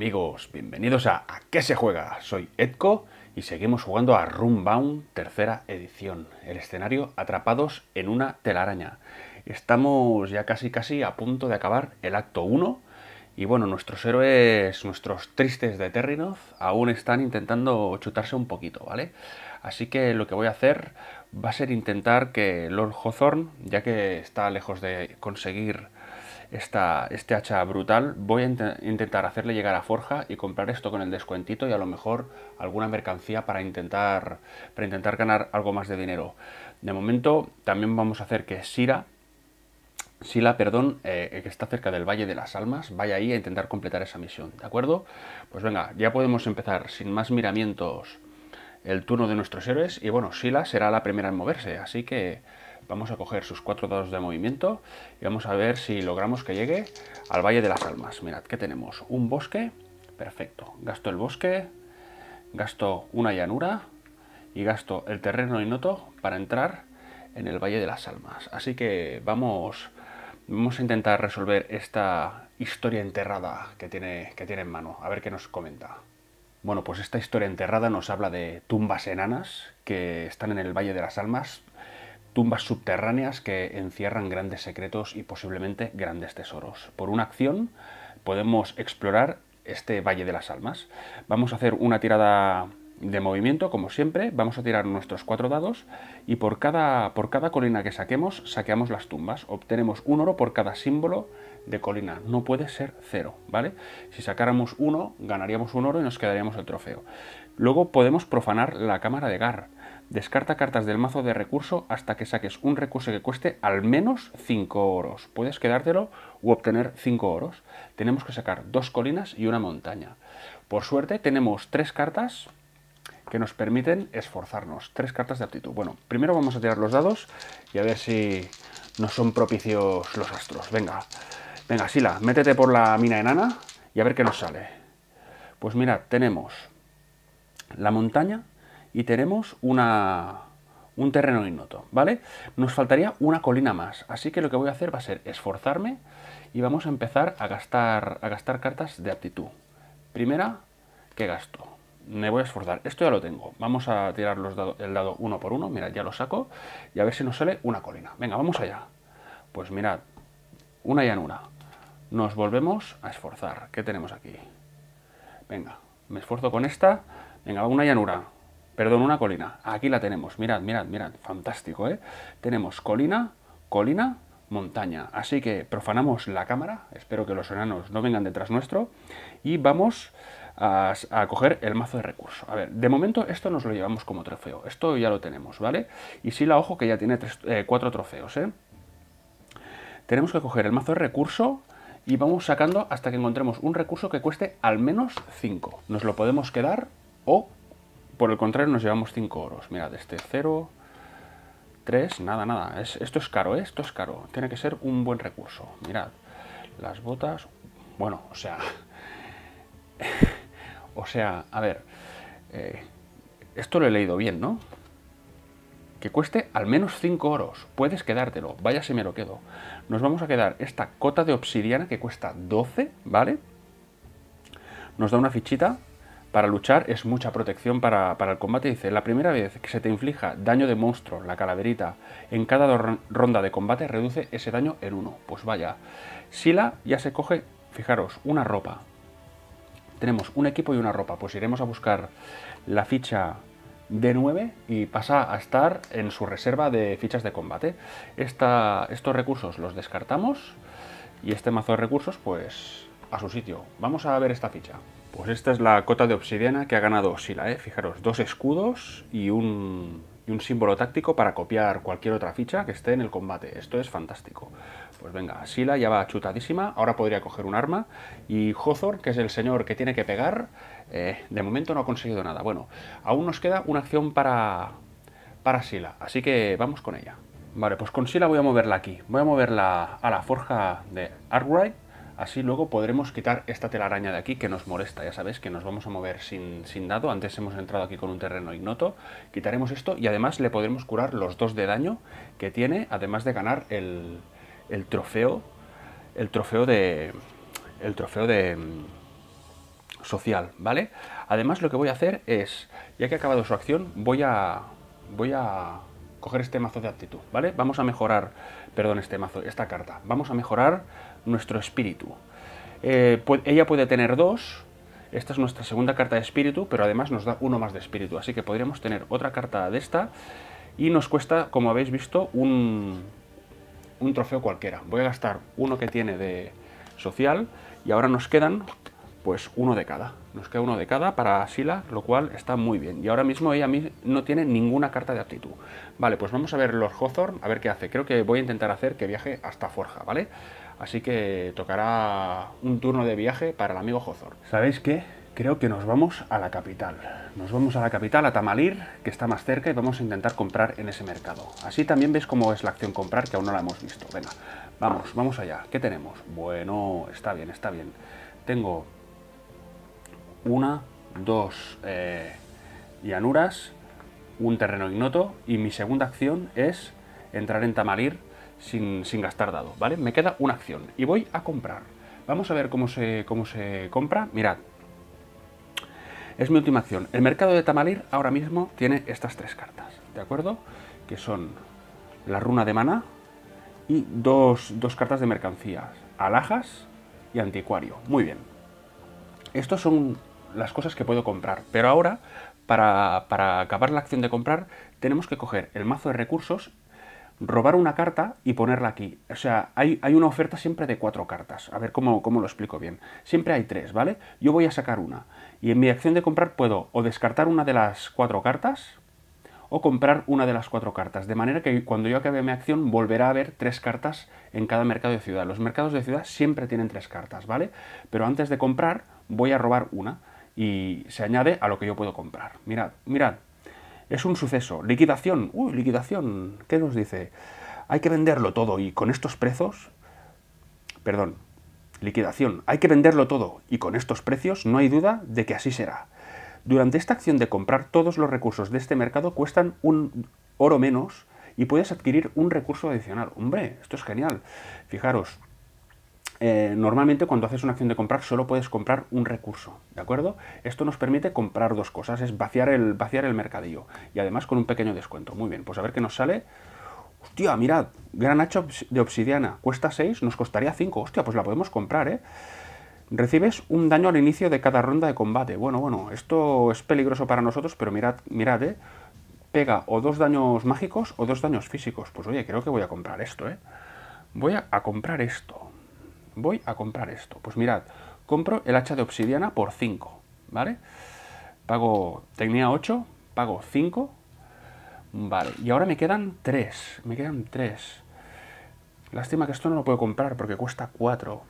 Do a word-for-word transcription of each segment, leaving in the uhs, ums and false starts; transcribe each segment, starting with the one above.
Amigos, bienvenidos a ¿A qué se juega? Soy Edco y seguimos jugando a Runbound tercera edición, el escenario Atrapados en una telaraña. Estamos ya casi casi a punto de acabar el acto uno y bueno, nuestros héroes, nuestros tristes de Terrinoth, aún están intentando chutarse un poquito, ¿vale? Así que lo que voy a hacer va a ser intentar que Lord Hawthorne, ya que está lejos de conseguir esta, este hacha brutal, voy a int intentar hacerle llegar a Forja y comprar esto con el descuentito y a lo mejor alguna mercancía para intentar, para intentar ganar algo más de dinero. De momento también vamos a hacer que Sira, Sila, perdón, eh, que está cerca del Valle de las Almas, vaya ahí a intentar completar esa misión, ¿de acuerdo? Pues venga, ya podemos empezar sin más miramientos el turno de nuestros héroes y bueno, Sila será la primera en moverse, así que vamos a coger sus cuatro dados de movimiento y vamos a ver si logramos que llegue al Valle de las Almas. Mirad, ¿qué tenemos? Un bosque, perfecto. Gasto el bosque, gasto una llanura y gasto el terreno ignoto para entrar en el Valle de las Almas. Así que vamos, vamos a intentar resolver esta historia enterrada que tiene, que tiene en mano. A ver qué nos comenta. Bueno, pues esta historia enterrada nos habla de tumbas enanas que están en el Valle de las Almas, tumbas subterráneas que encierran grandes secretos y posiblemente grandes tesoros. Por una acción podemos explorar este Valle de las Almas. Vamos a hacer una tirada de movimiento, como siempre. Vamos a tirar nuestros cuatro dados y por cada, por cada colina que saquemos, saqueamos las tumbas. Obtenemos un oro por cada símbolo de colina. No puede ser cero, ¿vale? Si sacáramos uno, ganaríamos un oro y nos quedaríamos el trofeo. Luego podemos profanar la cámara de Gar. Descarta cartas del mazo de recurso hasta que saques un recurso que cueste al menos cinco oros. Puedes quedártelo u obtener cinco oros. Tenemos que sacar dos colinas y una montaña. Por suerte tenemos tres cartas que nos permiten esforzarnos. Tres cartas de aptitud. Bueno, primero vamos a tirar los dados y a ver si nos son propicios los astros. Venga, venga, Sila, métete por la mina enana y a ver qué nos sale. Pues mirad, tenemos la montaña y tenemos una, un terreno ignoto, ¿vale? Nos faltaría una colina más, así que lo que voy a hacer va a ser esforzarme y vamos a empezar a gastar, a gastar cartas de aptitud. Primera, ¿qué gasto? Me voy a esforzar, esto ya lo tengo. Vamos a tirar los dado, el dado uno por uno, mirad, ya lo saco y a ver si nos sale una colina. Venga, vamos allá. Pues mirad, una llanura. Nos volvemos a esforzar. ¿Qué tenemos aquí? Venga, me esfuerzo con esta. Venga, una llanura. Perdón, una colina. Aquí la tenemos. Mirad, mirad, mirad. Fantástico, ¿eh? Tenemos colina, colina, montaña. Así que profanamos la cámara. Espero que los enanos no vengan detrás nuestro. Y vamos a, a coger el mazo de recursos. A ver, de momento esto nos lo llevamos como trofeo. Esto ya lo tenemos, ¿vale? Y sí, la ojo que ya tiene tres, eh, cuatro trofeos, ¿eh? Tenemos que coger el mazo de recurso y vamos sacando hasta que encontremos un recurso que cueste al menos cinco. Nos lo podemos quedar o, por el contrario, nos llevamos cinco oros. Mirad, este cero, tres, nada, nada. Es, esto es caro, ¿eh? Esto es caro. Tiene que ser un buen recurso. Mirad, las botas... Bueno, o sea... o sea, a ver... Eh, esto lo he leído bien, ¿no? Que cueste al menos cinco oros. Puedes quedártelo. Vaya si me lo quedo. Nos vamos a quedar esta cota de obsidiana que cuesta doce, ¿vale? Nos da una fichita. Para luchar es mucha protección para, para el combate. Dice, la primera vez que se te inflija daño de monstruo, la calaverita, en cada ronda de combate reduce ese daño en uno. Pues vaya. Sila ya se coge, fijaros, una ropa. Tenemos un equipo y una ropa. Pues iremos a buscar la ficha de nueve y pasa a estar en su reserva de fichas de combate. Esta, estos recursos los descartamos y este mazo de recursos pues a su sitio. Vamos a ver esta ficha. Pues esta es la cota de obsidiana que ha ganado Sila, ¿eh? Fijaros, dos escudos y un, y un símbolo táctico para copiar cualquier otra ficha que esté en el combate. Esto es fantástico. Pues venga, Sila ya va chutadísima, ahora podría coger un arma. Y Hawthorne, que es el señor que tiene que pegar, eh, de momento no ha conseguido nada. Bueno, aún nos queda una acción para, para Sila, así que vamos con ella. Vale, pues con Sila voy a moverla aquí. Voy a moverla a la forja de Arkwright. Así luego podremos quitar esta telaraña de aquí que nos molesta. Ya sabéis que nos vamos a mover sin, sin dado. Antes hemos entrado aquí con un terreno ignoto. Quitaremos esto y además le podremos curar los dos de daño que tiene, además de ganar el, el trofeo, el trofeo de, el trofeo de, social, ¿vale? Además lo que voy a hacer es, ya que ha acabado su acción, voy a, voy a coger este mazo de aptitud, ¿vale? Vamos a mejorar, perdón, este mazo, esta carta. Vamos a mejorar nuestro espíritu. Eh, pu- ella puede tener dos. Esta es nuestra segunda carta de espíritu, pero además nos da uno más de espíritu. Así que podríamos tener otra carta de esta y nos cuesta, como habéis visto, un, un trofeo cualquiera. Voy a gastar uno que tiene de social y ahora nos quedan pues uno de cada. Nos queda uno de cada para Sila, lo cual está muy bien. Y ahora mismo ella no tiene ninguna carta de aptitud. Vale, pues vamos a ver Lord Hawthorne, a ver qué hace. Creo que voy a intentar hacer que viaje hasta Forja, ¿vale? Así que tocará un turno de viaje para el amigo Hawthorne. ¿Sabéis qué? Creo que nos vamos a la capital. Nos vamos a la capital, a Tamalir, que está más cerca, y vamos a intentar comprar en ese mercado. Así también veis cómo es la acción comprar, que aún no la hemos visto. Venga, vamos, vamos allá. ¿Qué tenemos? Bueno, está bien, está bien. Tengo una, dos eh, llanuras, un terreno ignoto, y mi segunda acción es entrar en Tamalir sin, sin gastar dado, ¿vale? Me queda una acción y voy a comprar. Vamos a ver cómo se, cómo se compra. Mirad, es mi última acción. El mercado de Tamalir ahora mismo tiene estas tres cartas, ¿de acuerdo? Que son la runa de maná y dos, dos cartas de mercancías, alhajas y anticuario. Muy bien. Estos son las cosas que puedo comprar, pero ahora para, para acabar la acción de comprar tenemos que coger el mazo de recursos, robar una carta y ponerla aquí. O sea, hay, hay una oferta siempre de cuatro cartas. A ver cómo, cómo lo explico bien. Siempre hay tres, ¿vale? Yo voy a sacar una y en mi acción de comprar puedo o descartar una de las cuatro cartas o comprar una de las cuatro cartas, de manera que cuando yo acabe mi acción volverá a haber tres cartas en cada mercado de ciudad. Los mercados de ciudad siempre tienen tres cartas, ¿vale? Pero antes de comprar voy a robar una y se añade a lo que yo puedo comprar. Mirad, mirad, es un suceso. Liquidación, uy, liquidación, ¿qué nos dice? Hay que venderlo todo y con estos precios, perdón, liquidación, hay que venderlo todo y con estos precios no hay duda de que así será. Durante esta acción de comprar, todos los recursos de este mercado cuestan un oro menos y puedes adquirir un recurso adicional. Hombre, esto es genial. Fijaros, eh, normalmente cuando haces una acción de comprar solo puedes comprar un recurso, ¿de acuerdo? Esto nos permite comprar dos cosas, es vaciar el, vaciar el mercadillo y además con un pequeño descuento. Muy bien, pues a ver qué nos sale. Hostia, mirad, gran hacha de obsidiana, cuesta seis, nos costaría cinco. Hostia, pues la podemos comprar, ¿eh? Recibes un daño al inicio de cada ronda de combate. Bueno, bueno, esto es peligroso para nosotros, pero mirad, mirad, ¿eh? Pega o dos daños mágicos o dos daños físicos. Pues oye, creo que voy a comprar esto, ¿eh? Voy a, a comprar esto. Voy a comprar esto. Pues mirad, compro el hacha de obsidiana por cinco, ¿vale? Pago, tenía ocho, pago cinco. Vale, y ahora me quedan tres. Me quedan tres. Lástima que esto no lo puedo comprar porque cuesta cuatro.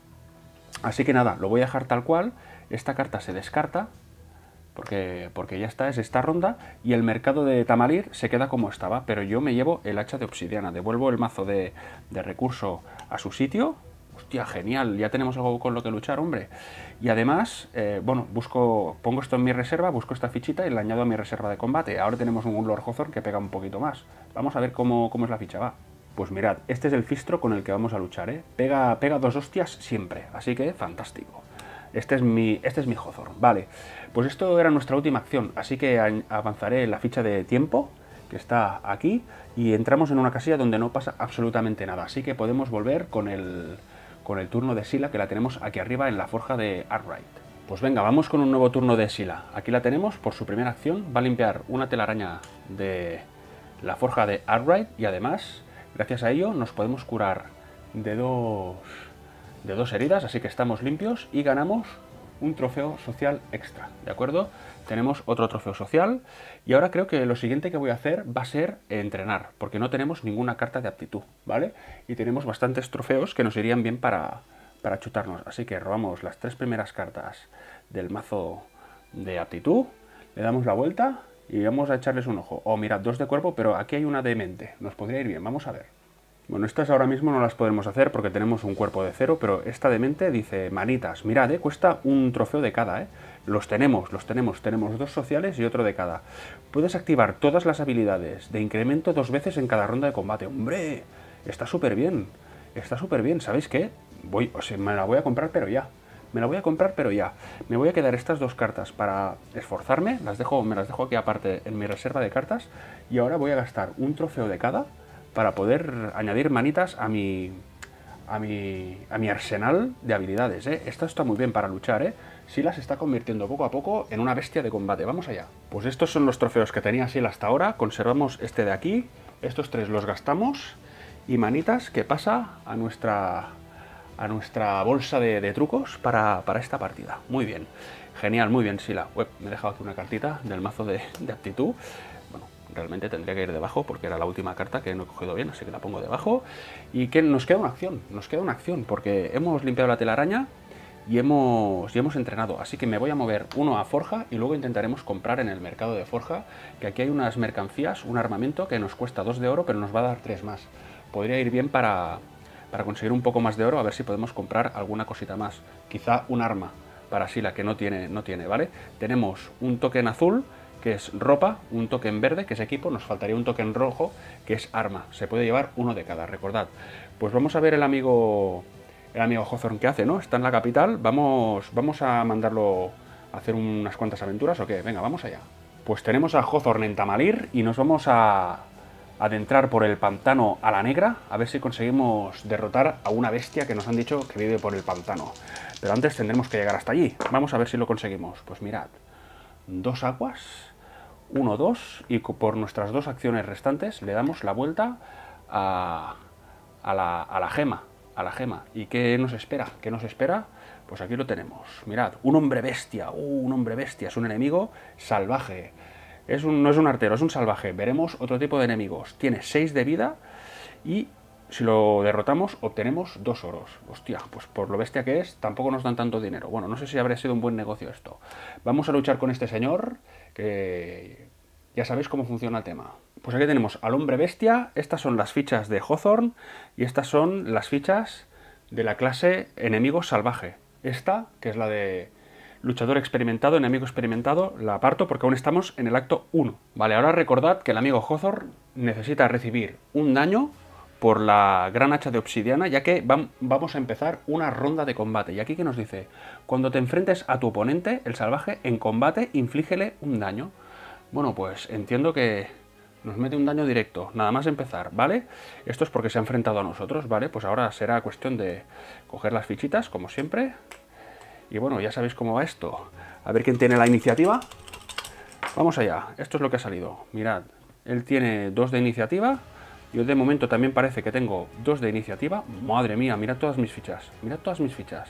Así que nada, lo voy a dejar tal cual. Esta carta se descarta porque, porque ya está, es esta ronda. Y el mercado de Tamalir se queda como estaba, pero yo me llevo el hacha de obsidiana. Devuelvo el mazo de, de recurso a su sitio. Hostia, genial, ya tenemos algo con lo que luchar, hombre. Y además, eh, bueno, busco, pongo esto en mi reserva, busco esta fichita y la añado a mi reserva de combate. Ahora tenemos un Lord Hawthorne que pega un poquito más. Vamos a ver cómo, cómo es la ficha, va. Pues mirad, este es el Fistro con el que vamos a luchar, ¿eh? Pega, pega dos hostias siempre, así que fantástico. Este es mi, este es mi Hawthorne. Vale, pues esto era nuestra última acción, así que avanzaré la ficha de tiempo, que está aquí, y entramos en una casilla donde no pasa absolutamente nada. Así que podemos volver con el, con el turno de Sila, que la tenemos aquí arriba en la forja de Arkwright. Pues venga, vamos con un nuevo turno de Sila. Aquí la tenemos, por su primera acción, va a limpiar una telaraña de la forja de Arkwright y además, gracias a ello, nos podemos curar de dos, de dos heridas, así que estamos limpios y ganamos un trofeo social extra, ¿de acuerdo? Tenemos otro trofeo social y ahora creo que lo siguiente que voy a hacer va a ser entrenar, porque no tenemos ninguna carta de aptitud, ¿vale? Y tenemos bastantes trofeos que nos irían bien para, para chutarnos, así que robamos las tres primeras cartas del mazo de aptitud, le damos la vuelta y vamos a echarles un ojo. Oh, mirad, dos de cuerpo, pero aquí hay una de mente, nos podría ir bien, vamos a ver. Bueno, estas ahora mismo no las podemos hacer porque tenemos un cuerpo de cero, pero esta de mente dice, manitas, mirad, eh, cuesta un trofeo de cada, eh. Los tenemos, los tenemos, tenemos dos sociales y otro de cada. Puedes activar todas las habilidades de incremento dos veces en cada ronda de combate. ¡Hombre! Está súper bien, está súper bien, ¿sabéis qué? Voy, o sea, me la voy a comprar, pero ya. me la voy a comprar, pero ya. Me voy a quedar estas dos cartas para esforzarme, las dejo, me las dejo aquí aparte en mi reserva de cartas, y ahora voy a gastar un trofeo de cada para poder añadir manitas a mi, a mi, a mi arsenal de habilidades, ¿eh? Esto está muy bien para luchar, ¿eh? Silas se está convirtiendo poco a poco en una bestia de combate. Vamos allá. Pues estos son los trofeos que tenía Silas hasta ahora. Conservamos este de aquí. Estos tres los gastamos. Y manitas que pasa a nuestra, a nuestra bolsa de, de trucos para, para esta partida. Muy bien. Genial, muy bien, Sila. Uep, me he dejado aquí una cartita del mazo de, de aptitud. Bueno, realmente tendría que ir debajo porque era la última carta que no he cogido bien, así que la pongo debajo. Y que nos queda una acción. Nos queda una acción porque hemos limpiado la telaraña. Y hemos, y hemos entrenado, así que me voy a mover uno a Forja y luego intentaremos comprar en el mercado de Forja, que aquí hay unas mercancías, un armamento que nos cuesta dos de oro, pero nos va a dar tres más. Podría ir bien para, para conseguir un poco más de oro, a ver si podemos comprar alguna cosita más. Quizá un arma para Sila, que no tiene, no tiene, ¿vale? Tenemos un token azul, que es ropa, un token verde, que es equipo, nos faltaría un token rojo, que es arma. Se puede llevar uno de cada, recordad. Pues vamos a ver el amigo... El amigo Hawthorne que hace, ¿no? Está en la capital, vamos, vamos a mandarlo a hacer unas cuantas aventuras, ¿o qué? Venga, vamos allá. Pues tenemos a Hawthorne en Tamalir y nos vamos a adentrar por el pantano a la negra, a ver si conseguimos derrotar a una bestia que nos han dicho que vive por el pantano. Pero antes tendremos que llegar hasta allí. Vamos a ver si lo conseguimos. Pues mirad, dos aguas, uno, dos, y por nuestras dos acciones restantes le damos la vuelta a, a, la, a la gema. A la gema. ¿Y qué nos espera? ¿Qué nos espera? Pues aquí lo tenemos. Mirad, un hombre bestia. Uh, un hombre bestia. Es un enemigo salvaje. Es un, no es un artero, es un salvaje. Veremos otro tipo de enemigos. Tiene seis de vida y si lo derrotamos obtenemos dos oros. Hostia, pues por lo bestia que es, tampoco nos dan tanto dinero. Bueno, no sé si habría sido un buen negocio esto. Vamos a luchar con este señor, que ya sabéis cómo funciona el tema. Pues aquí tenemos al hombre bestia, estas son las fichas de Hawthorne y estas son las fichas de la clase enemigo salvaje. Esta, que es la de luchador experimentado, enemigo experimentado, la aparto porque aún estamos en el acto uno. Vale, ahora recordad que el amigo Hawthorne necesita recibir un daño por la gran hacha de obsidiana, ya que vamos a empezar una ronda de combate. Y aquí que nos dice, cuando te enfrentes a tu oponente, el salvaje, en combate, inflígele un daño. Bueno, pues entiendo que nos mete un daño directo, nada más empezar, ¿vale? Esto es porque se ha enfrentado a nosotros, ¿vale? Pues ahora será cuestión de coger las fichitas, como siempre. Y bueno, ya sabéis cómo va esto. A ver quién tiene la iniciativa. Vamos allá, esto es lo que ha salido. Mirad, él tiene dos de iniciativa. Yo de momento también parece que tengo dos de iniciativa. Madre mía, mirad todas mis fichas. Mirad todas mis fichas.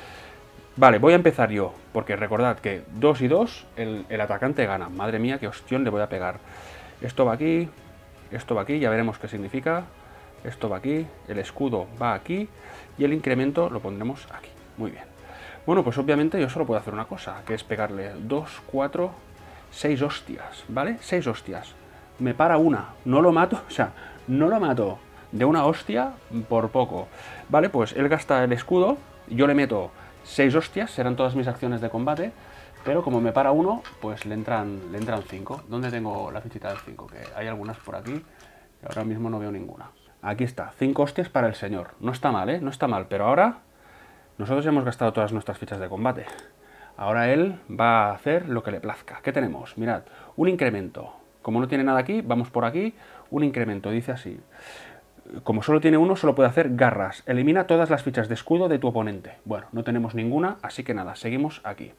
Vale, voy a empezar yo, porque recordad que dos y dos, el, el atacante gana. Madre mía, qué hostión le voy a pegar. Esto va aquí, esto va aquí, ya veremos qué significa. Esto va aquí, el escudo va aquí y el incremento lo pondremos aquí. Muy bien. Bueno, pues obviamente yo solo puedo hacer una cosa, que es pegarle dos, cuatro, seis hostias, ¿vale? seis hostias. Me para una, no lo mato, o sea, no lo mato de una hostia por poco. Vale, pues él gasta el escudo, yo le meto seis hostias, serán todas mis acciones de combate. Pero como me para uno, pues le entran le entran cinco. ¿Dónde tengo la fichita del cinco? Que hay algunas por aquí y ahora mismo no veo ninguna. Aquí está, cinco hostias para el señor. No está mal, ¿eh? No está mal, pero ahora nosotros ya hemos gastado todas nuestras fichas de combate. Ahora él va a hacer lo que le plazca. ¿Qué tenemos? Mirad, un incremento. Como no tiene nada aquí, vamos por aquí. Un incremento, dice así. Como solo tiene uno, solo puede hacer garras. Elimina todas las fichas de escudo de tu oponente. Bueno, no tenemos ninguna, así que nada, seguimos aquí.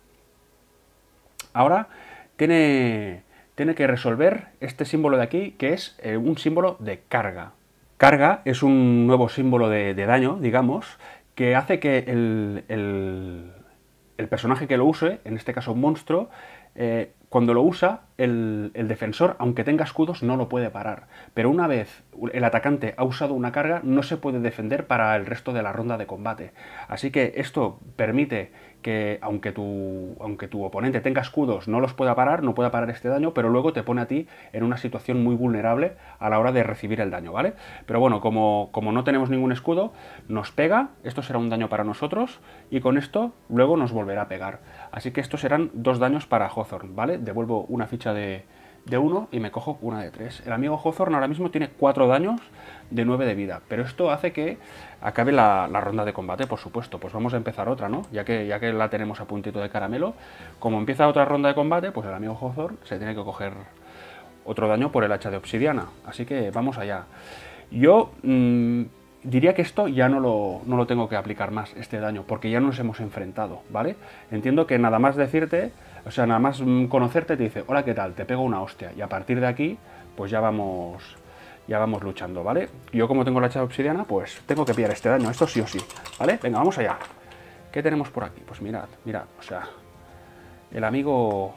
Ahora tiene, tiene que resolver este símbolo de aquí, que es eh, un símbolo de carga. Carga es un nuevo símbolo de, de daño, digamos, que hace que el, el, el personaje que lo use, en este caso un monstruo, eh, cuando lo usa, el, el defensor, aunque tenga escudos, no lo puede parar. Pero una vez el atacante ha usado una carga, no se puede defender para el resto de la ronda de combate. Así que esto permite que, aunque tu, aunque tu oponente tenga escudos, no los pueda parar, no pueda parar este daño, pero luego te pone a ti en una situación muy vulnerable a la hora de recibir el daño, ¿vale? Pero bueno, como, como no tenemos ningún escudo, nos pega, esto será un daño para nosotros, y con esto luego nos volverá a pegar. Así que estos serán dos daños para Hawthorne, ¿vale? Devuelvo una ficha de, de uno y me cojo una de tres. El amigo Hawthorne ahora mismo tiene cuatro daños de nueve de vida, pero esto hace que acabe la, la ronda de combate, por supuesto. Pues vamos a empezar otra, ¿no? Ya que, ya que la tenemos a puntito de caramelo, como empieza otra ronda de combate, pues el amigo Hawthorne se tiene que coger otro daño por el hacha de obsidiana. Así que vamos allá. Yo mmm, diría que esto ya no lo, no lo tengo que aplicar más, este daño, porque ya nos hemos enfrentado, ¿vale? Entiendo que nada más decirte, o sea, nada más conocerte te dice, hola, ¿qué tal? Te pego una hostia. Y a partir de aquí, pues ya vamos, ya vamos luchando, ¿vale? Yo como tengo la hacha de obsidiana, pues tengo que pillar este daño, esto sí o sí, ¿vale? Venga, vamos allá. ¿Qué tenemos por aquí? Pues mirad, mirad, o sea, el amigo...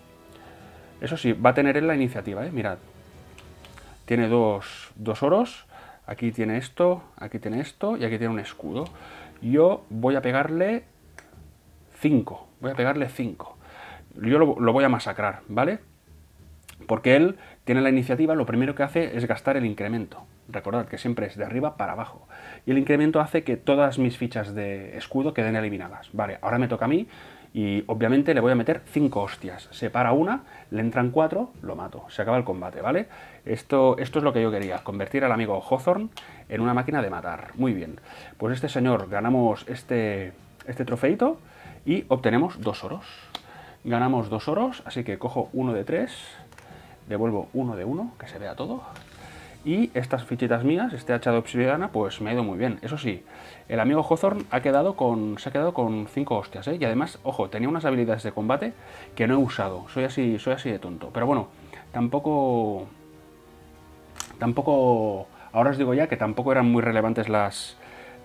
Eso sí, va a tener él la iniciativa, ¿eh? Mirad. Tiene dos, dos oros, aquí tiene esto, aquí tiene esto y aquí tiene un escudo. Yo voy a pegarle cinco, voy a pegarle cinco. Yo lo, lo voy a masacrar, ¿vale? Porque él tiene la iniciativa, lo primero que hace es gastar el incremento. Recordad que siempre es de arriba para abajo. Y el incremento hace que todas mis fichas de escudo queden eliminadas. Vale, ahora me toca a mí y obviamente le voy a meter cinco hostias. Se para una, le entran cuatro, lo mato. Se acaba el combate, ¿vale? Esto, esto es lo que yo quería, convertir al amigo Hawthorne en una máquina de matar. Muy bien. Pues este señor, ganamos este, este trofeito y obtenemos dos oros. Ganamos dos oros, así que cojo uno de tres, devuelvo uno de uno, que se vea todo. Y estas fichitas mías, este hacha de obsidiana, pues me ha ido muy bien. Eso sí, el amigo Hawthorne ha quedado con, se ha quedado con cinco hostias, ¿eh? Y además, ojo, tenía unas habilidades de combate que no he usado. Soy así, soy así de tonto. Pero bueno, tampoco... Tampoco... Ahora os digo ya que tampoco eran muy relevantes las,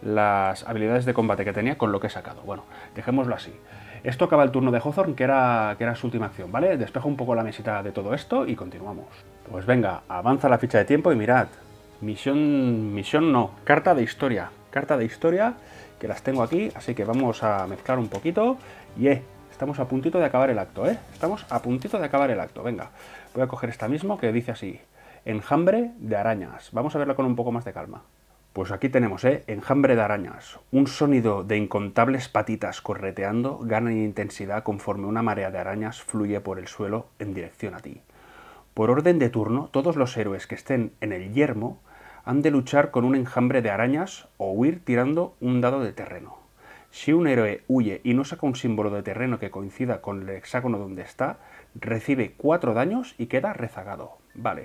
las habilidades de combate que tenía con lo que he sacado. Bueno, dejémoslo así. Esto acaba el turno de Hawthorne, que era, que era su última acción, ¿vale? Despejo un poco la mesita de todo esto y continuamos. Pues venga, avanza la ficha de tiempo y mirad. Misión... Misión no, carta de historia. Carta de historia, que las tengo aquí, así que vamos a mezclar un poquito. Y eh, estamos a puntito de acabar el acto, ¿eh? Estamos a puntito de acabar el acto, venga. Voy a coger esta misma que dice así. Enjambre de arañas. Vamos a verla con un poco más de calma. Pues aquí tenemos, ¿eh? Enjambre de arañas. Un sonido de incontables patitas correteando gana en intensidad conforme una marea de arañas fluye por el suelo en dirección a ti. Por orden de turno, todos los héroes que estén en el yermo han de luchar con un enjambre de arañas o huir tirando un dado de terreno. Si un héroe huye y no saca un símbolo de terreno que coincida con el hexágono donde está, recibe cuatro daños y queda rezagado. Vale.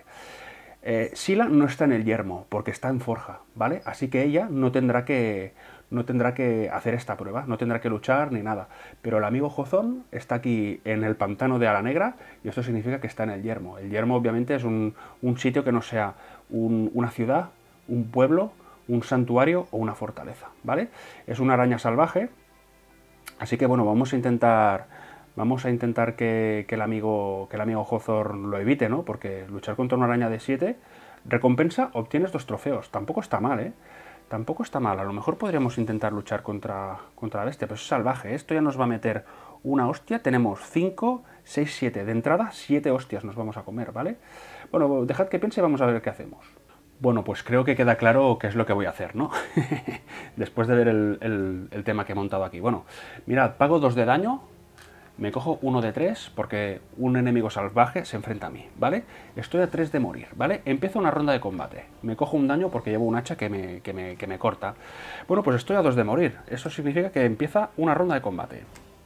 Eh, Sila no está en el yermo porque está en forja, ¿vale? Así que ella no tendrá que, no tendrá que hacer esta prueba, no tendrá que luchar ni nada. Pero el amigo Hawthorne está aquí en el pantano de Ala Negra y esto significa que está en el yermo. El yermo obviamente es un, un sitio que no sea un, una ciudad, un pueblo, un santuario o una fortaleza, ¿vale? Es una araña salvaje, así que bueno, vamos a intentar... Vamos a intentar que, que, el amigo, que el amigo Hawthorne lo evite, ¿no? Porque luchar contra una araña de siete, recompensa, obtienes dos trofeos. Tampoco está mal, ¿eh? Tampoco está mal. A lo mejor podríamos intentar luchar contra, contra la bestia, pero es salvaje. Esto ya nos va a meter una hostia. Tenemos cinco, seis, siete. De entrada, siete hostias nos vamos a comer, ¿vale? Bueno, dejad que piense y vamos a ver qué hacemos. Bueno, pues creo que queda claro qué es lo que voy a hacer, ¿no? Después de ver el, el, el tema que he montado aquí. Bueno, mirad, pago dos de daño. Me cojo uno de tres porque un enemigo salvaje se enfrenta a mí, ¿vale? Estoy a tres de morir, ¿vale? Empiezo una ronda de combate. Me cojo un daño porque llevo un hacha que me, que me, que me corta. Bueno, pues estoy a dos de morir. Eso significa que empieza una ronda de combate.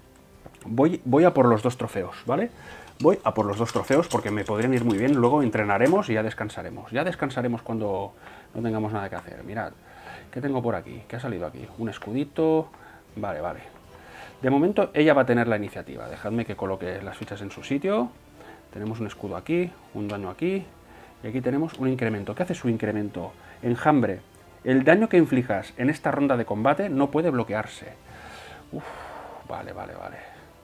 Voy, voy a por los dos trofeos, ¿vale? Voy a por los dos trofeos porque me podrían ir muy bien. Luego entrenaremos y ya descansaremos. Ya descansaremos cuando no tengamos nada que hacer. Mirad, ¿qué tengo por aquí? ¿Qué ha salido aquí? Un escudito. Vale, vale. De momento ella va a tener la iniciativa. Dejadme que coloque las fichas en su sitio. Tenemos un escudo aquí, un daño aquí. Y aquí tenemos un incremento. ¿Qué hace su incremento? Enjambre. El daño que inflijas en esta ronda de combate no puede bloquearse. Uf, vale, vale, vale.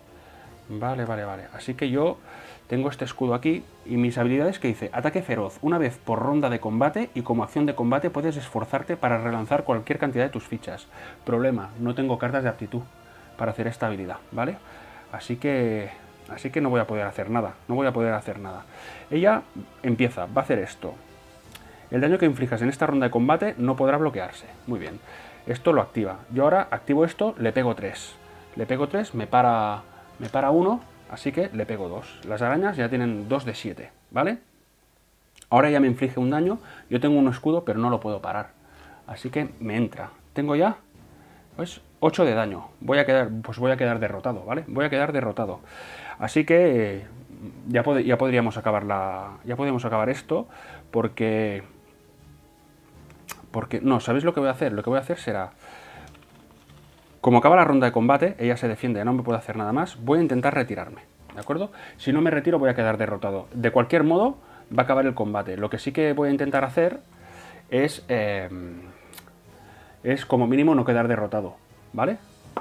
Vale, vale, vale. Así que yo tengo este escudo aquí y mis habilidades que dice ataque feroz. Una vez por ronda de combate y como acción de combate puedes esforzarte para relanzar cualquier cantidad de tus fichas. Problema, no tengo cartas de aptitud para hacer esta habilidad, ¿vale? Así que, así que no voy a poder hacer nada, no voy a poder hacer nada. Ella empieza, va a hacer esto. El daño que inflijas en esta ronda de combate no podrá bloquearse. Muy bien, esto lo activa. Yo ahora activo esto, le pego tres. Le pego tres, me para, me para uno así que le pego dos. Las arañas ya tienen dos de siete, ¿vale? Ahora ya me inflige un daño, yo tengo un escudo, pero no lo puedo parar. Así que me entra. Tengo ya, pues, ocho de daño. Voy a quedar, pues voy a quedar derrotado, ¿vale? Voy a quedar derrotado. Así que eh, ya, pod ya podríamos acabar la, ya podríamos acabar esto, porque, porque, no, ¿sabéis lo que voy a hacer? Lo que voy a hacer será, como acaba la ronda de combate, ella se defiende, no me puede hacer nada más, voy a intentar retirarme, ¿de acuerdo? Si no me retiro voy a quedar derrotado. De cualquier modo, va a acabar el combate. Lo que sí que voy a intentar hacer es, eh, es como mínimo no quedar derrotado, ¿vale?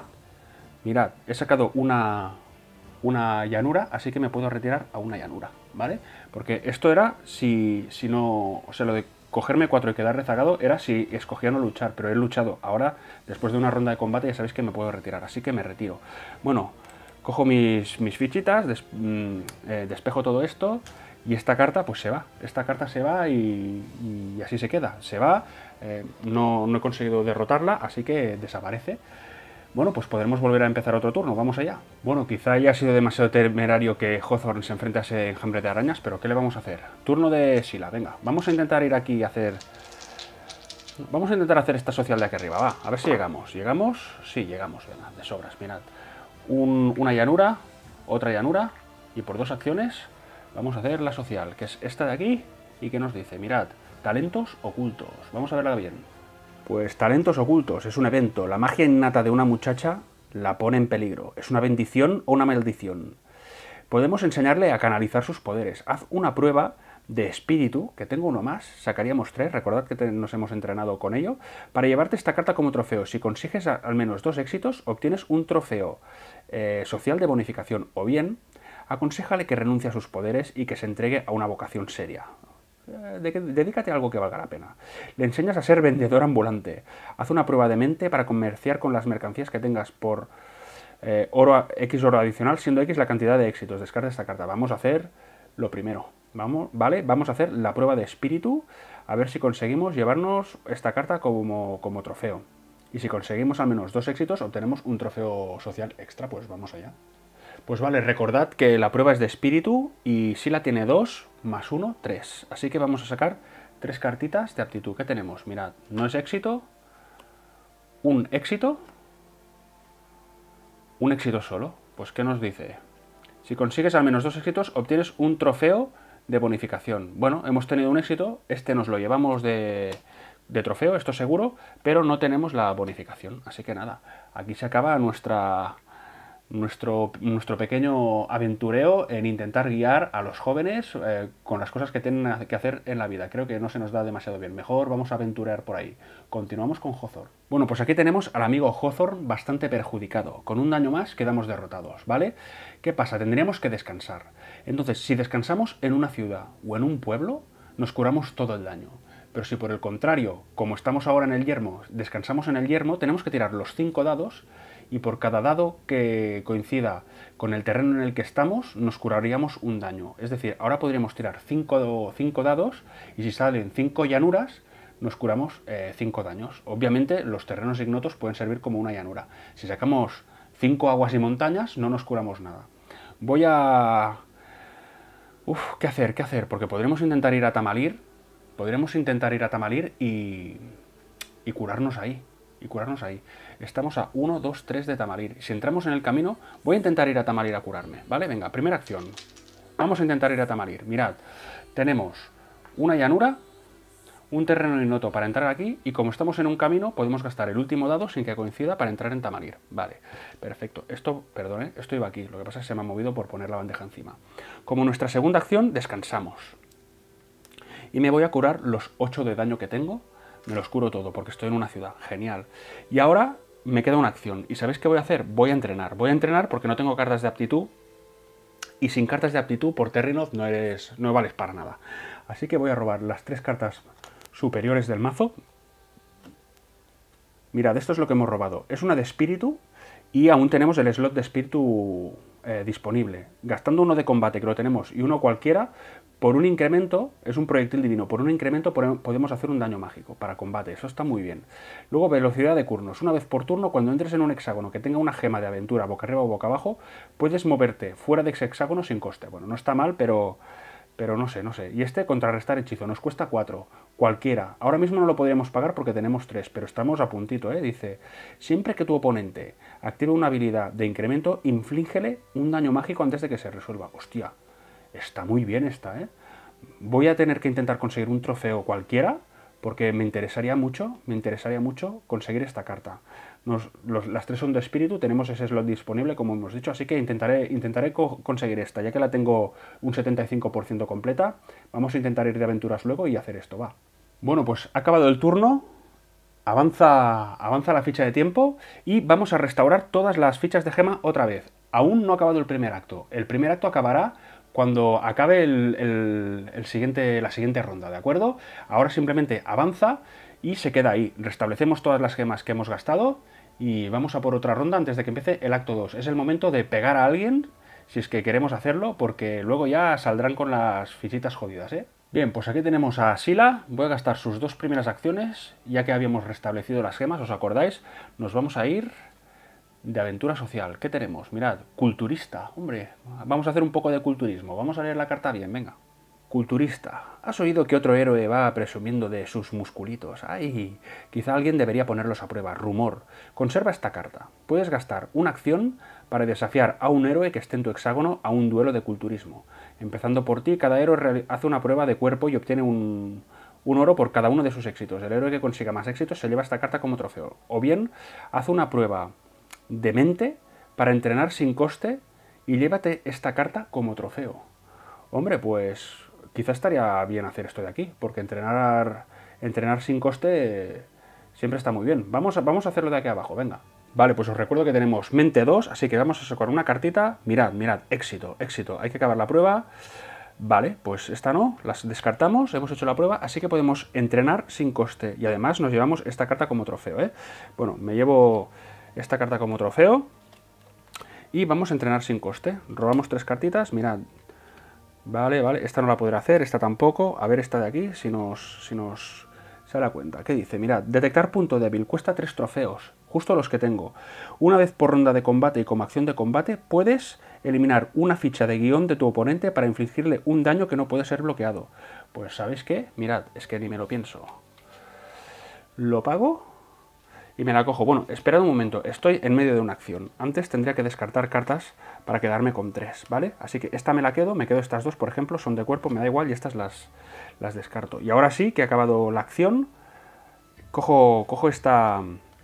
Mirad, he sacado una, una llanura, así que me puedo retirar a una llanura, ¿vale? Porque esto era si, si no... O sea, lo de cogerme cuatro y quedar rezagado era si escogía no luchar, pero he luchado. Ahora, después de una ronda de combate, ya sabéis que me puedo retirar, así que me retiro. Bueno, cojo mis, mis fichitas, des, eh, despejo todo esto... Y esta carta pues se va, esta carta se va y, y así se queda, se va, eh, no, no he conseguido derrotarla, así que desaparece. Bueno, pues podremos volver a empezar otro turno, vamos allá. Bueno, quizá haya sido demasiado temerario que Hawthorne se enfrente a ese enjambre de arañas, pero ¿qué le vamos a hacer? Turno de Sila, venga, vamos a intentar ir aquí a hacer... Vamos a intentar hacer esta social de aquí arriba, va, a ver si llegamos. ¿Llegamos? Sí, llegamos, venga, de sobras, mirad. Un, una llanura, otra llanura, y por dos acciones... Vamos a hacer la social, que es esta de aquí, y que nos dice, mirad, talentos ocultos. Vamos a verla bien. Pues talentos ocultos, es un evento. La magia innata de una muchacha la pone en peligro. Es una bendición o una maldición. Podemos enseñarle a canalizar sus poderes. Haz una prueba de espíritu, que tengo uno más, sacaríamos tres, recordad que te, nos hemos entrenado con ello, para llevarte esta carta como trofeo. Si consigues a, al menos dos éxitos, obtienes un trofeo eh, social de bonificación, o bien... Aconséjale que renuncie a sus poderes y que se entregue a una vocación seria. Dedícate a algo que valga la pena. Le enseñas a ser vendedor ambulante. Haz una prueba de mente para comerciar con las mercancías que tengas por eh, oro, X oro adicional, siendo X la cantidad de éxitos. Descarta esta carta. Vamos a hacer lo primero. Vamos, ¿vale? Vamos a hacer la prueba de espíritu, a ver si conseguimos llevarnos esta carta como, como trofeo. Y si conseguimos al menos dos éxitos, obtenemos un trofeo social extra. Pues vamos allá. Pues vale, recordad que la prueba es de espíritu y si la tiene dos, más uno, tres. Así que vamos a sacar tres cartitas de aptitud. ¿Qué tenemos? Mirad, no es éxito, un éxito, un éxito solo. Pues ¿qué nos dice? Si consigues al menos dos éxitos, obtienes un trofeo de bonificación. Bueno, hemos tenido un éxito, este nos lo llevamos de, de trofeo, esto seguro, pero no tenemos la bonificación. Así que nada, aquí se acaba nuestra... Nuestro, nuestro pequeño aventureo en intentar guiar a los jóvenes eh, con las cosas que tienen que hacer en la vida. Creo que no se nos da demasiado bien. Mejor vamos a aventurear por ahí. Continuamos con Hawthorne. Bueno, pues aquí tenemos al amigo Hawthorne bastante perjudicado. Con un daño más quedamos derrotados, ¿vale? ¿Qué pasa? Tendríamos que descansar. Entonces, si descansamos en una ciudad o en un pueblo, nos curamos todo el daño. Pero si por el contrario, como estamos ahora en el yermo, descansamos en el yermo, tenemos que tirar los cinco dados y por cada dado que coincida con el terreno en el que estamos, nos curaríamos un daño. Es decir, ahora podríamos tirar cinco dados y si salen cinco llanuras, nos curamos cinco daños. Obviamente, los terrenos ignotos pueden servir como una llanura. Si sacamos cinco aguas y montañas, no nos curamos nada. Voy a... Uf, ¿qué hacer? ¿Qué hacer? Porque podremos intentar ir a Tamalir, podremos intentar ir a Tamalir y, y curarnos ahí. Y curarnos ahí. Estamos a uno, dos, tres de Tamalir. Si entramos en el camino, voy a intentar ir a Tamalir a curarme, ¿vale? Venga, primera acción. Vamos a intentar ir a Tamalir. Mirad, tenemos una llanura, un terreno ignoto para entrar aquí, y como estamos en un camino, podemos gastar el último dado sin que coincida para entrar en Tamalir. Vale, perfecto. Esto, perdón, ¿eh? Esto iba aquí. Lo que pasa es que se me ha movido por poner la bandeja encima. Como nuestra segunda acción, descansamos. Y me voy a curar los ocho de daño que tengo. Me los curo todo porque estoy en una ciudad. Genial. Y ahora me queda una acción. ¿Y sabéis qué voy a hacer? Voy a entrenar. Voy a entrenar porque no tengo cartas de aptitud. Y sin cartas de aptitud, por Terrinoth no eres, no vales para nada. Así que voy a robar las tres cartas superiores del mazo. Mirad, esto es lo que hemos robado. Es una de espíritu y aún tenemos el slot de espíritu eh, disponible. Gastando uno de combate, que lo tenemos, y uno cualquiera, por un incremento, es un proyectil divino, por un incremento podemos hacer un daño mágico para combate, eso está muy bien. Luego, velocidad de turnos. Una vez por turno, cuando entres en un hexágono que tenga una gema de aventura boca arriba o boca abajo, puedes moverte fuera de ese hexágono sin coste. Bueno, no está mal, pero... Pero no sé, no sé. Y este, contrarrestar hechizo, nos cuesta cuatro. Cualquiera. Ahora mismo no lo podríamos pagar porque tenemos tres, pero estamos a puntito, ¿eh? Dice, siempre que tu oponente active una habilidad de incremento, inflígele un daño mágico antes de que se resuelva. Hostia, está muy bien esta, ¿eh? Voy a tener que intentar conseguir un trofeo cualquiera, porque me interesaría mucho, me interesaría mucho conseguir esta carta. Nos, los, las tres son de espíritu, tenemos ese slot disponible, como hemos dicho, así que intentaré, intentaré co conseguir esta, ya que la tengo un setenta y cinco por ciento completa. Vamos a intentar ir de aventuras luego y hacer esto, va. Bueno, pues ha acabado el turno, avanza, avanza la ficha de tiempo y vamos a restaurar todas las fichas de gema otra vez. Aún no ha acabado el primer acto. El primer acto acabará cuando acabe el, el, el siguiente, la siguiente ronda, ¿de acuerdo? Ahora simplemente avanza y se queda ahí. Restablecemos todas las gemas que hemos gastado y vamos a por otra ronda antes de que empiece el acto dos. Es el momento de pegar a alguien, si es que queremos hacerlo, porque luego ya saldrán con las fichitas jodidas, ¿eh? Bien, pues aquí tenemos a Sila. Voy a gastar sus dos primeras acciones, ya que habíamos restablecido las gemas, ¿os acordáis? Nos vamos a ir de aventura social. ¿Qué tenemos? Mirad, culturista. Hombre, vamos a hacer un poco de culturismo. Vamos a leer la carta bien, venga. Culturista. ¿Has oído que otro héroe va presumiendo de sus musculitos? ¡Ay! Quizá alguien debería ponerlos a prueba. Rumor. Conserva esta carta. Puedes gastar una acción para desafiar a un héroe que esté en tu hexágono a un duelo de culturismo. Empezando por ti, cada héroe hace una prueba de cuerpo y obtiene un, un oro por cada uno de sus éxitos. El héroe que consiga más éxitos se lleva esta carta como trofeo. O bien, hace una prueba de mente para entrenar sin coste y llévate esta carta como trofeo. Hombre, pues quizás estaría bien hacer esto de aquí, porque entrenar, entrenar sin coste siempre está muy bien. Vamos a, vamos a hacerlo de aquí abajo, venga. Vale, pues os recuerdo que tenemos mente dos, así que vamos a sacar una cartita. Mirad, mirad, éxito, éxito. Hay que acabar la prueba. Vale, pues esta no, las descartamos, hemos hecho la prueba, así que podemos entrenar sin coste. Y además nos llevamos esta carta como trofeo, ¿eh? Bueno, me llevo esta carta como trofeo y vamos a entrenar sin coste. Robamos tres cartitas, mirad. Vale, vale, esta no la podré hacer, esta tampoco. A ver esta de aquí, si nos, si nos sale a cuenta. ¿Qué dice? Mirad, detectar punto débil, cuesta tres trofeos, justo los que tengo. Una vez por ronda de combate y como acción de combate, puedes eliminar una ficha de guión de tu oponente para infligirle un daño que no puede ser bloqueado. Pues, ¿sabéis qué? Mirad, es que ni me lo pienso. Lo pago y me la cojo. Bueno, esperad un momento, estoy en medio de una acción. Antes tendría que descartar cartas para quedarme con tres, ¿vale? Así que esta me la quedo, me quedo estas dos, por ejemplo, son de cuerpo, me da igual y estas las, las descarto. Y ahora sí que he acabado la acción, cojo, cojo esta...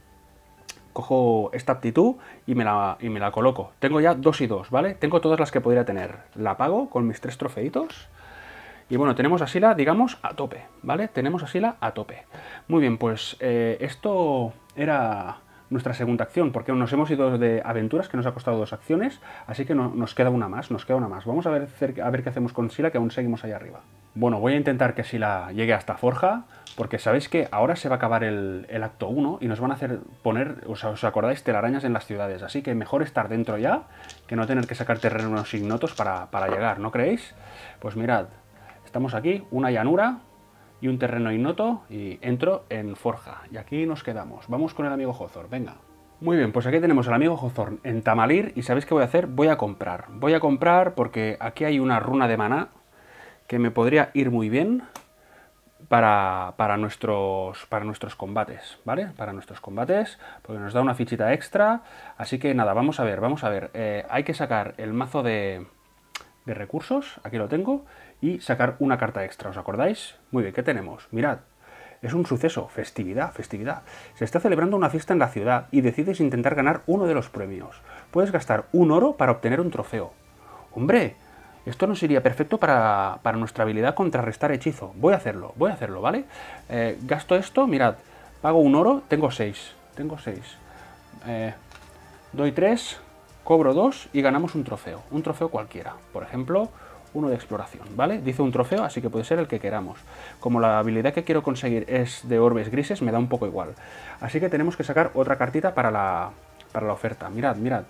Cojo esta aptitud y me, la, y me la coloco. Tengo ya dos y dos, ¿vale? Tengo todas las que podría tener. La pago con mis tres trofeitos. Y bueno, tenemos a Sila, digamos, a tope, ¿vale? Tenemos a Sila a tope. Muy bien, pues eh, esto era nuestra segunda acción, porque nos hemos ido de aventuras, que nos ha costado dos acciones, así que no, nos queda una más, nos queda una más. Vamos a ver, a ver qué hacemos con Sila, que aún seguimos ahí arriba. Bueno, voy a intentar que Sila llegue hasta Forja, porque sabéis que ahora se va a acabar el, el acto uno y nos van a hacer poner, o sea, os acordáis, telarañas en las ciudades, así que mejor estar dentro ya, que no tener que sacar terrenos ignotos para, para llegar, ¿no creéis? Pues mirad, estamos aquí, una llanura y un terreno ignoto, y entro en Forja. Y aquí nos quedamos. Vamos con el amigo Hawthorne, venga. Muy bien, pues aquí tenemos al amigo Hawthorne en Tamalir, y ¿sabéis qué voy a hacer? Voy a comprar. Voy a comprar porque aquí hay una runa de maná que me podría ir muy bien para, para, nuestros, para nuestros combates, ¿vale? Para nuestros combates, porque nos da una fichita extra. Así que nada, vamos a ver, vamos a ver. Eh, hay que sacar el mazo de... de recursos, aquí lo tengo, y sacar una carta extra, ¿os acordáis? Muy bien, ¿qué tenemos? Mirad, es un suceso, festividad, festividad. Se está celebrando una fiesta en la ciudad y decides intentar ganar uno de los premios. Puedes gastar un oro para obtener un trofeo. ¡Hombre! Esto nos iría perfecto para, para nuestra habilidad contrarrestar hechizo. Voy a hacerlo, voy a hacerlo, ¿vale? Eh, gasto esto, mirad, pago un oro, tengo seis, tengo seis. Eh, doy tres... Cobro dos y ganamos un trofeo, un trofeo cualquiera, por ejemplo, uno de exploración, ¿vale? Dice un trofeo, así que puede ser el que queramos. Como la habilidad que quiero conseguir es de orbes grises, me da un poco igual. Así que tenemos que sacar otra cartita para la, para la oferta. Mirad, mirad,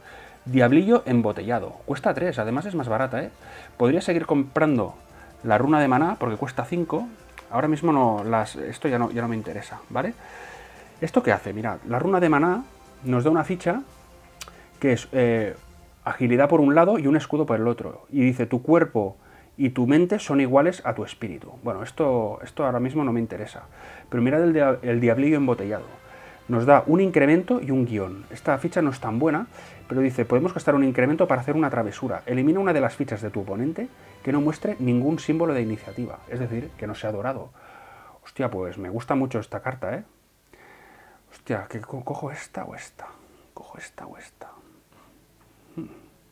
Diablillo embotellado. Cuesta tres, además es más barata, ¿eh? Podría seguir comprando la runa de maná porque cuesta cinco. Ahora mismo no, las, esto ya no, ya no me interesa, ¿vale? ¿Esto qué hace? Mirad, la runa de maná nos da una ficha que es eh, agilidad por un lado y un escudo por el otro. Y dice, tu cuerpo y tu mente son iguales a tu espíritu. Bueno, esto, esto ahora mismo no me interesa. Pero mirad el, dia el diablillo embotellado. Nos da un incremento y un guión. Esta ficha no es tan buena, pero dice, podemos gastar un incremento para hacer una travesura. Elimina una de las fichas de tu oponente que no muestre ningún símbolo de iniciativa. Es decir, que no sea dorado. Hostia, pues me gusta mucho esta carta, ¿eh? Hostia, ¿que co cojo esta o esta? Cojo esta o esta. Hmm.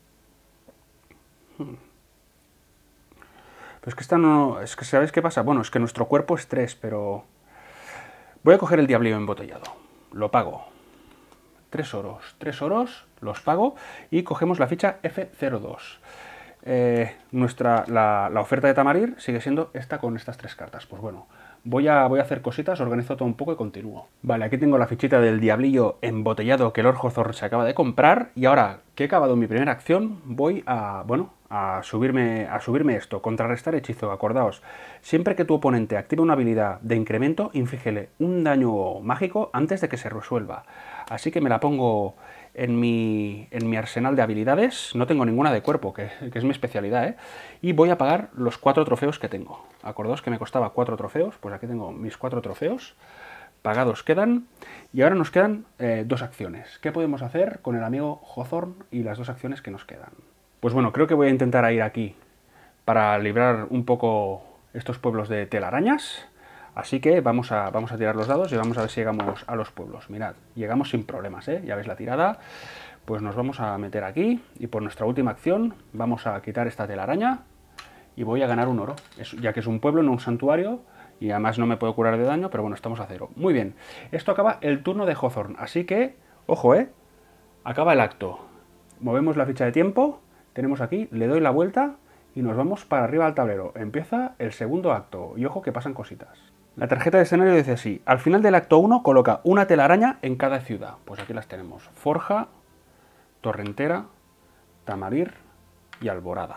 Hmm. Pero es que esta no... Es que ¿sabéis qué pasa? Bueno, es que nuestro cuerpo es tres, pero... Voy a coger el diablillo embotellado. Lo pago. Tres oros. Tres oros, los pago y cogemos la ficha F cero dos. Eh, nuestra, la, la oferta de Tamarir sigue siendo esta con estas tres cartas. Pues bueno, voy a, voy a hacer cositas, organizo todo un poco y continúo. Vale, aquí tengo la fichita del diablillo embotellado que Lord Hawthorne se acaba de comprar. Y ahora que he acabado mi primera acción, voy a, bueno, a subirme, a subirme esto, contrarrestar hechizo. Acordaos, siempre que tu oponente active una habilidad de incremento, infígele un daño mágico antes de que se resuelva. Así que me la pongo en mi, en mi arsenal de habilidades. No tengo ninguna de cuerpo, que, que es mi especialidad, ¿eh? Y voy a pagar los cuatro trofeos que tengo. Acordaos que me costaba cuatro trofeos, pues aquí tengo mis cuatro trofeos. Pagados quedan. Y ahora nos quedan eh, dos acciones. ¿Qué podemos hacer con el amigo Hawthorne y las dos acciones que nos quedan? Pues bueno, creo que voy a intentar ir aquí para librar un poco estos pueblos de telarañas. Así que vamos a, vamos a tirar los dados y vamos a ver si llegamos a los pueblos. Mirad, llegamos sin problemas, ¿eh? Ya veis la tirada. Pues nos vamos a meter aquí y por nuestra última acción vamos a quitar esta telaraña y voy a ganar un oro, es, ya que es un pueblo, no un santuario, y además no me puedo curar de daño, pero bueno, estamos a cero. Muy bien, esto acaba el turno de Hawthorne, así que, ojo, ¿eh? Acaba el acto. Movemos la ficha de tiempo, tenemos aquí, le doy la vuelta y nos vamos para arriba al tablero. Empieza el segundo acto y ojo que pasan cositas. La tarjeta de escenario dice así: al final del acto uno coloca una telaraña en cada ciudad. Pues aquí las tenemos: Forja, Torrentera, Tamarir y Alborada.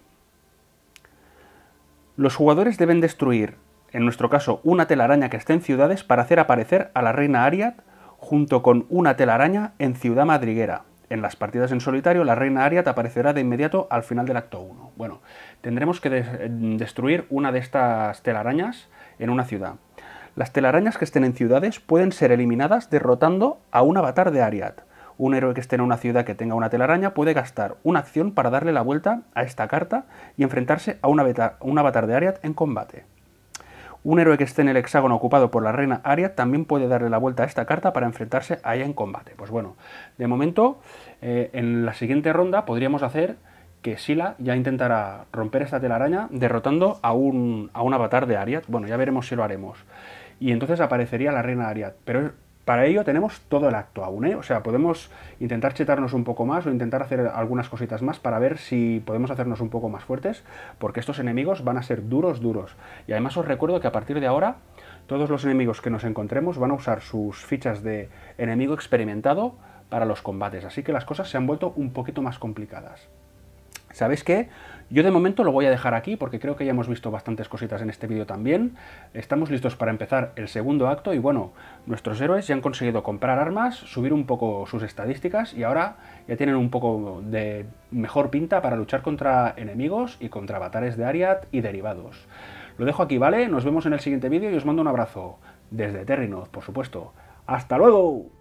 Los jugadores deben destruir, en nuestro caso, una telaraña que esté en ciudades para hacer aparecer a la reina Ariad junto con una telaraña en Ciudad Madriguera. En las partidas en solitario, la reina Ariad aparecerá de inmediato al final del acto uno. Bueno, tendremos que de destruir una de estas telarañas en una ciudad. Las telarañas que estén en ciudades pueden ser eliminadas derrotando a un avatar de Ariad. Un héroe que esté en una ciudad que tenga una telaraña puede gastar una acción para darle la vuelta a esta carta y enfrentarse a un avatar, un avatar de Ariad en combate. Un héroe que esté en el hexágono ocupado por la reina Ariad también puede darle la vuelta a esta carta para enfrentarse a ella en combate. Pues bueno, de momento, eh, en la siguiente ronda podríamos hacer que Sila ya intentará romper esta telaraña derrotando a un, a un avatar de Ariad. Bueno, ya veremos si lo haremos. Y entonces aparecería la reina Ariad. Pero para ello tenemos todo el acto aún, ¿eh? O sea, podemos intentar chetarnos un poco más o intentar hacer algunas cositas más para ver si podemos hacernos un poco más fuertes, porque estos enemigos van a ser duros, duros. Y además os recuerdo que a partir de ahora, todos los enemigos que nos encontremos van a usar sus fichas de enemigo experimentado para los combates. Así que las cosas se han vuelto un poquito más complicadas. ¿Sabéis qué? Yo de momento lo voy a dejar aquí porque creo que ya hemos visto bastantes cositas en este vídeo también. Estamos listos para empezar el segundo acto y bueno, nuestros héroes ya han conseguido comprar armas, subir un poco sus estadísticas y ahora ya tienen un poco de mejor pinta para luchar contra enemigos y contra avatares de Ariad y derivados. Lo dejo aquí, ¿vale? Nos vemos en el siguiente vídeo y os mando un abrazo desde Terrinoth, por supuesto. ¡Hasta luego!